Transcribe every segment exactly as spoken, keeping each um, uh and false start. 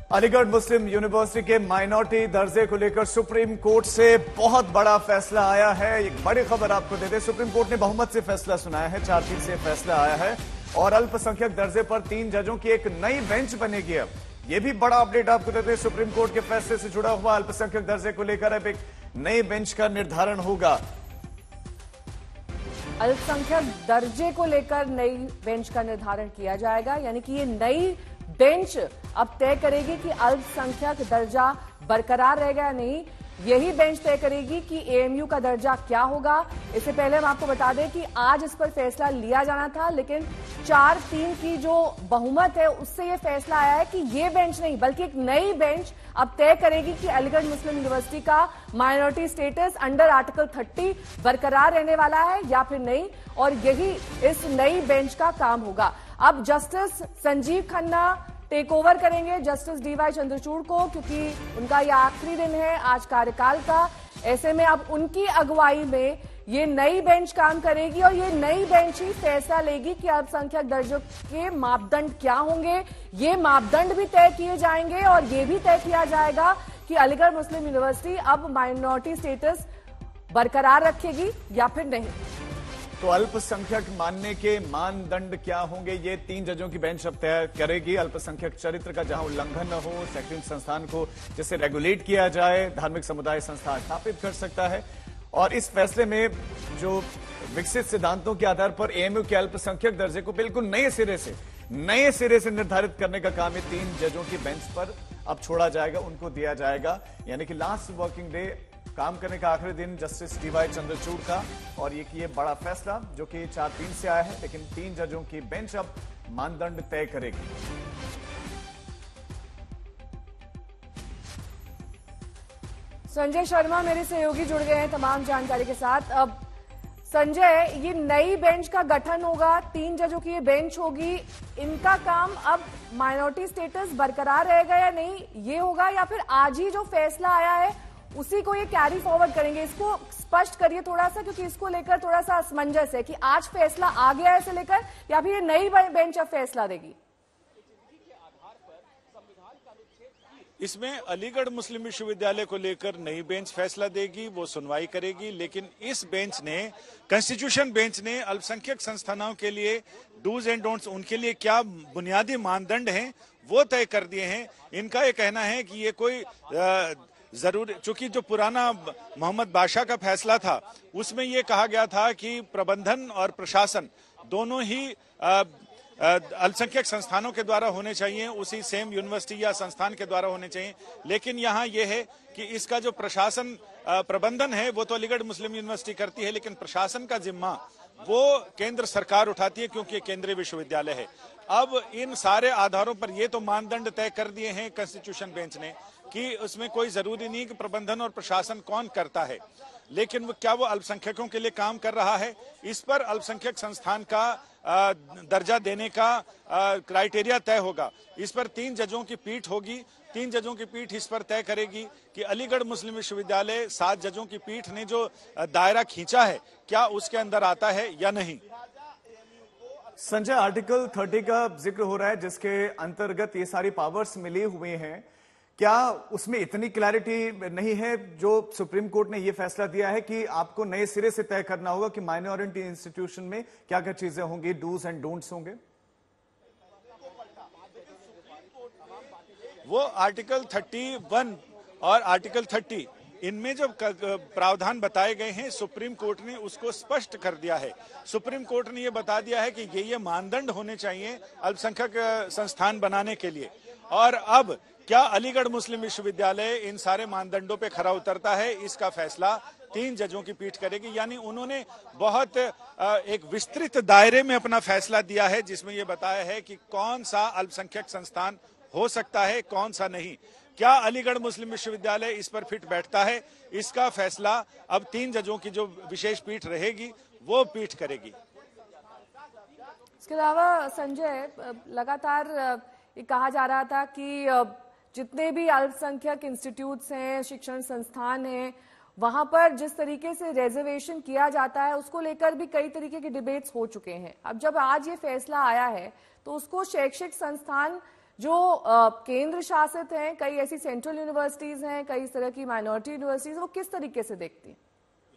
Aligarh Muslim University के minority दर्जे को लेकर सुप्रीम कोर्ट से बहुत बड़ा फैसला आया है। एक बड़ी खबर आपको दे दें, सुप्रीम कोर्ट ने बहुमत से फैसला सुनाया है। चार तीन से फैसला आया है और अल्पसंख्यक दर्जे पर तीन जजों की एक नई बेंच बनेगी। अब यह भी बड़ा अपडेट आपको देते हैं, सुप्रीम कोर्ट के फैसले से जुड़ा हुआ अल्पसंख्यक दर्जे को लेकर अब एक नई बेंच का निर्धारण होगा। अल्पसंख्यक दर्जे को लेकर नई बेंच का निर्धारण किया जाएगा, यानी कि ये नई बेंच अब तय करेगी कि अल्पसंख्यक दर्जा बरकरार रहेगा या नहीं। यही बेंच तय करेगी कि एएमयू का दर्जा क्या होगा। इससे पहले हम आपको बता दें कि आज इस पर फैसला लिया जाना था, लेकिन चार तीन की जो बहुमत है उससे यह फैसला आया है कि ये बेंच नहीं बल्कि एक नई बेंच अब तय करेगी कि अलीगढ़ मुस्लिम यूनिवर्सिटी का माइनॉरिटी स्टेटस अंडर आर्टिकल तीस बरकरार रहने वाला है या फिर नहीं, और यही इस नई बेंच का काम होगा। अब justice Sanjiv Khanna take over करेंगे जस्टिस डीवाई चंद्रचूड़ को, क्योंकि उनका यह आखिरी दिन है आज कार्यकाल का। ऐसे में अब उनकी अगुवाई में ये नई बेंच काम करेगी और ये नई बेंच ही फैसला लेगी कि अल्पसंख्यक दर्जों के मापदंड क्या होंगे। ये मापदंड भी तय किए जाएंगे और ये भी तय किया जाएगा कि अलीगढ़ मुस्लिम यूनिवर्सिटी अब माइनॉरिटी स्टेटस बरकरार रखेगी या फिर नहीं। तो अल्पसंख्यक मानने के मानदंड क्या होंगे, ये तीन जजों की बेंच अब तय करेगी। अल्पसंख्यक चरित्र का जहां उल्लंघन न हो, शैक्षणिक संस्थान को जिसे रेगुलेट किया जाए, धार्मिक समुदाय संस्था स्थापित कर सकता है। और इस फैसले में जो विकसित सिद्धांतों के आधार पर एएमयू के अल्पसंख्यक दर्जे को बिल्कुल नए सिरे से नए सिरे से निर्धारित करने का काम ये तीन जजों की बेंच पर अब छोड़ा जाएगा, उनको दिया जाएगा। यानी कि लास्ट वर्किंग डे, काम करने का आखिरी दिन जस्टिस डीवाई चंद्रचूड़ का। और ये कि ये बड़ा फैसला जो कि चार तीन से आया है, लेकिन तीन जजों की बेंच अब मानदंड तय करेगी। संजय शर्मा मेरे सहयोगी जुड़ गए हैं तमाम जानकारी के साथ। अब संजय, ये नई बेंच का गठन होगा, तीन जजों की ये बेंच होगी, इनका काम अब माइनॉरिटी स्टेटस बरकरार रहेगा या नहीं ये होगा, या फिर आज ही जो फैसला आया है उसी को ये कैरी फॉरवर्ड करेंगे? इसको स्पष्ट करिए थोड़ा सा, क्योंकि इसको लेकर थोड़ा सा असमंजस है कि आज फैसला आ गया है इसे लेकर या फिर ये नई बेंच अब फैसला देगी। इसमें अलीगढ़ मुस्लिम विश्वविद्यालय को लेकर नई बेंच फैसला देगी, वो सुनवाई करेगी। लेकिन इस बेंच ने, कॉन्स्टिट्यूशन बेंच ने अल्पसंख्यक संस्थानों के लिए डूज एंड डोंट्स, उनके लिए क्या बुनियादी मानदंड हैं वो तय कर दिए हैं। इनका ये कहना है कि ये कोई आ, जरूर, चूंकि जो पुराना मोहम्मद बादशाह का फैसला था उसमें यह कहा गया था कि प्रबंधन और प्रशासन दोनों ही अल्पसंख्यक संस्थानों के द्वारा होने चाहिए, उसी सेम यूनिवर्सिटी या संस्थान के द्वारा होने चाहिए। लेकिन यहाँ यह है कि इसका जो प्रशासन प्रबंधन है वो तो अलीगढ़ मुस्लिम यूनिवर्सिटी करती है, लेकिन प्रशासन का जिम्मा वो केंद्र सरकार उठाती है, क्योंकि केंद्रीय विश्वविद्यालय है। अब इन सारे आधारों पर ये तो मानदंड तय कर दिए हैं कॉन्स्टिट्यूशन बेंच ने कि उसमें कोई जरूरी नहीं कि प्रबंधन और प्रशासन कौन करता है, लेकिन वो क्या वो अल्पसंख्यकों के लिए काम कर रहा है, इस पर अल्पसंख्यक संस्थान का आ, दर्जा देने का आ, क्राइटेरिया तय होगा। इस पर तीन जजों की पीठ होगी। तीन जजों की पीठ इस पर तय करेगी कि अलीगढ़ मुस्लिम विश्वविद्यालय सात जजों की पीठ ने जो दायरा खींचा है क्या उसके अंदर आता है या नहीं। संजय, आर्टिकल तीस का जिक्र हो रहा है जिसके अंतर्गत ये सारी पावर्स मिली हुई हैं, क्या उसमें इतनी क्लैरिटी नहीं है जो सुप्रीम कोर्ट ने यह फैसला दिया है कि आपको नए सिरे से तय करना होगा कि माइनॉरिटी इंस्टीट्यूशन में क्या क्या चीजें होंगी, डूज एंड डोंट्स होंगे? वो आर्टिकल इकतीस और आर्टिकल तीस, इनमें जो प्रावधान बताए गए हैं सुप्रीम कोर्ट ने उसको स्पष्ट कर दिया है। सुप्रीम कोर्ट ने यह बता दिया है कि ये ये मानदंड होने चाहिए अल्पसंख्यक संस्थान बनाने के लिए। और अब क्या अलीगढ़ मुस्लिम विश्वविद्यालय इन सारे मानदंडों पे खरा उतरता है, इसका फैसला तीन जजों की पीठ करेगी। यानी उन्होंने बहुत एक विस्तृत दायरे में अपना फैसला दिया है, जिसमें यह बताया है कि कौन सा अल्पसंख्यक संस्थान हो सकता है, कौन सा नहीं। क्या अलीगढ़ मुस्लिम विश्वविद्यालय इस पर फिट बैठता है, इसका फैसला अब तीन जजों की जो विशेष पीठ रहेगी वो पीठ करेगी। इसके अलावा संजय, लगातार ये कहा जा रहा था कि जितने भी अल्पसंख्यक इंस्टीट्यूट्स हैं, शिक्षण संस्थान हैं, वहां पर जिस तरीके से रिजर्वेशन किया जाता है उसको लेकर भी कई तरीके के डिबेट्स हो चुके हैं। अब जब आज ये फैसला आया है तो उसको शैक्षिक संस्थान जो अ, केंद्र शासित हैं, कई ऐसी सेंट्रल यूनिवर्सिटीज हैं, कई इस तरह की माइनॉरिटी यूनिवर्सिटीज, वो किस तरीके से देखती हैं?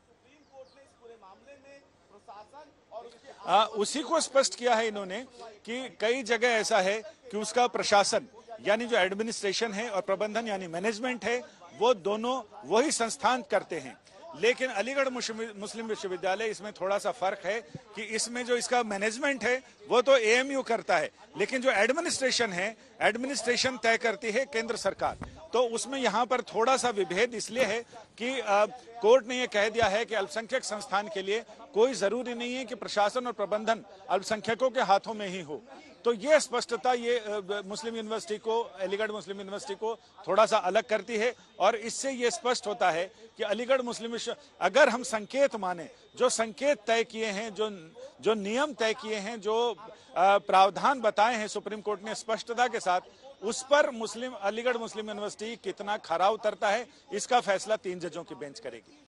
आ, उसी को स्पष्ट किया है इन्होंने कि कई जगह ऐसा है कि उसका प्रशासन यानी जो एडमिनिस्ट्रेशन है और प्रबंधन यानी मैनेजमेंट है वो दोनों वही संस्थान करते हैं। लेकिन अलीगढ़ मुस्लिम विश्वविद्यालय इसमें थोड़ा सा फर्क है कि इसमें जो इसका मैनेजमेंट है वो तो एएमयू करता है, लेकिन जो एडमिनिस्ट्रेशन है एडमिनिस्ट्रेशन तय करती है केंद्र सरकार। तो उसमें यहाँ पर थोड़ा सा विभेद इसलिए है कि आ, कोर्ट ने यह कह दिया है कि अल्पसंख्यक संस्थान के लिए कोई जरूरी नहीं है कि प्रशासन और प्रबंधन अल्पसंख्यकों के हाथों में ही हो। तो ये स्पष्टता ये मुस्लिम यूनिवर्सिटी को, अलीगढ़ मुस्लिम यूनिवर्सिटी को थोड़ा सा अलग करती है और इससे ये स्पष्ट होता है कि अलीगढ़ मुस्लिम विश्व, अगर हम संकेत माने, जो संकेत तय किए हैं, जो जो नियम तय किए हैं, जो प्रावधान बताए हैं सुप्रीम कोर्ट ने स्पष्टता के साथ, उस पर मुस्लिम अलीगढ़ मुस्लिम यूनिवर्सिटी कितना खरा उतरता है इसका फैसला तीन जजों की बेंच करेगी।